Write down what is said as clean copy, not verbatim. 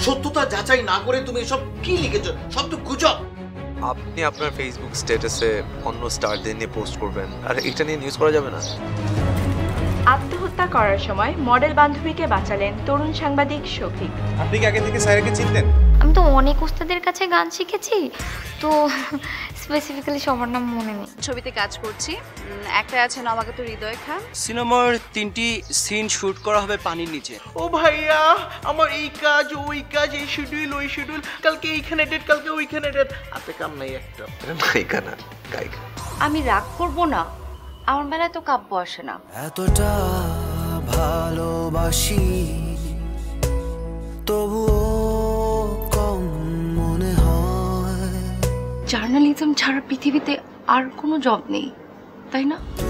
সত্যতা যাচাই না করে তুমি এসব কি লিখেছো? সব তো গুজব। আপনি আপনার ফেসবুক স্ট্যাটাসে অন্য স্টারদের নিয়ে পোস্ট করবেন আর এটা নিয়ে নিউজ করা যাবে না? আত্মহত্যা করার সময় মডেল বান্ধবীকে বাঁচালেন তরুণ সাংবাদিক শফিক। আপনি কি আগে থেকে সাইরাকে চিনতেন? আমি তো অনেক ওস্তাদের কাছে গান শিখেছি, তো স্পেসিফিক্যালি সবার নাম মনে নেই। ছবিতে কাজ করছি, একটা আছে নবাগত হৃদয় খান। সিনেমার 3টি সিন শুট করা হবে পানির নিচে। ও ভাইয়া, আমার এই কাজ ওই কাজ, এই শিডিউল ওই শিডিউল, কালকে এইখানে ডেট, কালকে ওইখানে ডেট, হাতে কাম নাই একটা। নায়িকা না, গায়িকা। আমি রাগ করব না, আমার বেলায় তো কাব্য আসে না। এতটা ভালোবাসি তবুও কম মনে হয়। জার্নালিজম ছাড়া পৃথিবীতে আর কোনো জব নেই, তাই না?